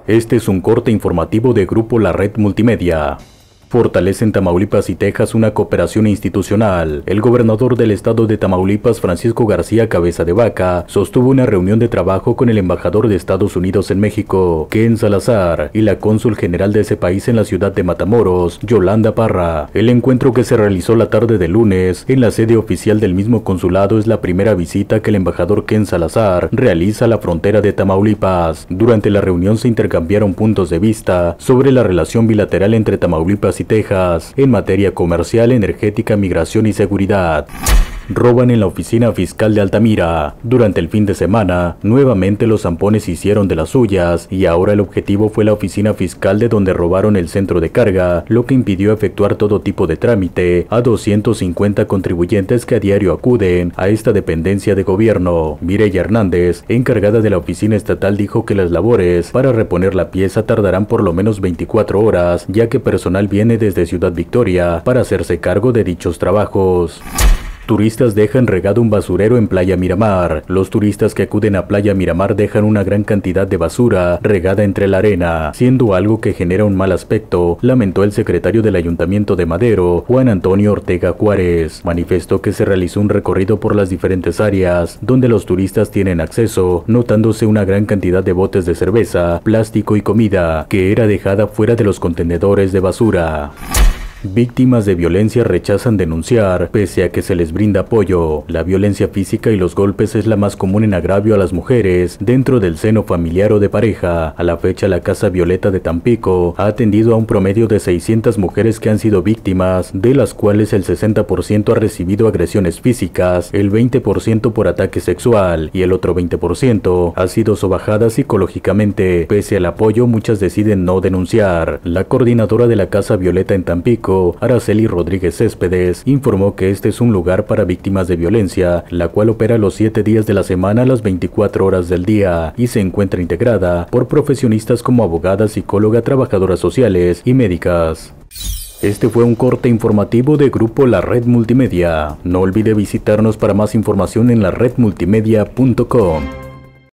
Este es un corte informativo de Grupo La Red Multimedia. Fortalecen Tamaulipas y Texas una cooperación institucional. El gobernador del estado de Tamaulipas, Francisco García Cabeza de Vaca, sostuvo una reunión de trabajo con el embajador de Estados Unidos en México, Ken Salazar, y la cónsul general de ese país en la ciudad de Matamoros, Yolanda Parra. El encuentro, que se realizó la tarde de lunes en la sede oficial del mismo consulado, es la primera visita que el embajador Ken Salazar realiza a la frontera de Tamaulipas. Durante la reunión se intercambiaron puntos de vista sobre la relación bilateral entre Tamaulipas y Texas en materia comercial, energética, migración y seguridad. Roban en la oficina fiscal de Altamira. Durante el fin de semana, nuevamente los zampones hicieron de las suyas y ahora el objetivo fue la oficina fiscal, de donde robaron el centro de carga, lo que impidió efectuar todo tipo de trámite a 250 contribuyentes que a diario acuden a esta dependencia de gobierno. Mireya Hernández, encargada de la oficina estatal, dijo que las labores para reponer la pieza tardarán por lo menos 24 horas, ya que personal viene desde Ciudad Victoria para hacerse cargo de dichos trabajos. Turistas dejan regado un basurero en Playa Miramar. Los turistas que acuden a Playa Miramar dejan una gran cantidad de basura regada entre la arena, siendo algo que genera un mal aspecto, lamentó el secretario del Ayuntamiento de Madero, Juan Antonio Ortega Juárez. Manifestó que se realizó un recorrido por las diferentes áreas donde los turistas tienen acceso, notándose una gran cantidad de botes de cerveza, plástico y comida que era dejada fuera de los contenedores de basura. Víctimas de violencia rechazan denunciar, pese a que se les brinda apoyo. La violencia física y los golpes es la más común en agravio a las mujeres dentro del seno familiar o de pareja. A la fecha, la Casa Violeta de Tampico ha atendido a un promedio de 600 mujeres que han sido víctimas, de las cuales el 60% ha recibido agresiones físicas, el 20% por ataque sexual y el otro 20% ha sido sobajada psicológicamente. Pese al apoyo, muchas deciden no denunciar. La coordinadora de la Casa Violeta en Tampico, Araceli Rodríguez Céspedes, informó que este es un lugar para víctimas de violencia, la cual opera los 7 días de la semana, las 24 horas del día, y se encuentra integrada por profesionistas como abogadas, psicólogas, trabajadoras sociales y médicas. Este fue un corte informativo de Grupo La Red Multimedia. No olvide visitarnos para más información en laredmultimedia.com.